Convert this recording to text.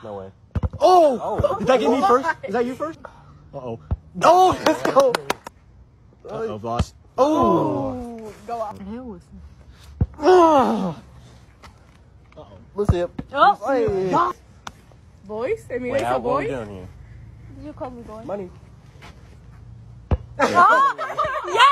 No way. Oh! Did that get me first? Is that you first? Uh-oh. Oh, let's go! Uh-oh, boss. Oh! Go out. Uh-oh. Let's see it. Oh! Boys? I mean, Wait, it's how a what are we boy? doing here? You call me boy. Money. Oh! Yes!